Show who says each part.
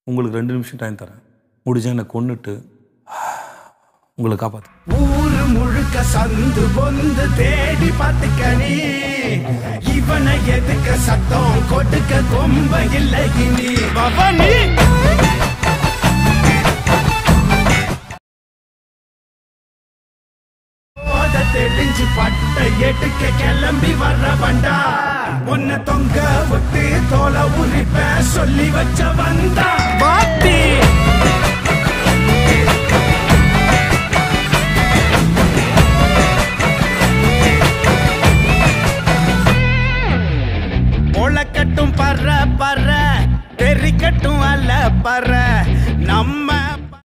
Speaker 1: உங்களுக்கு 2 நிமிஷம் டைம் தரேன். முடிஞ்சா என்னை கொன்னுட்டு உங்களை காப்பாத்து.
Speaker 2: ஊரு முழுக்க சந்து பொந்து தேடி பார்த்துக்க நீ. இவனை எதுக்க சத்தம் கொடுக்க கொம்ப இல்லை நீ. பவனி தெரிஞ்சு பட்ட எட்டுக்க கிளம்பி வர்ற வண்டா. உன்னை தொங்க விட்டு தோலை உரிப்ப சொல்லி வச்ச வந்தா பாத்தி.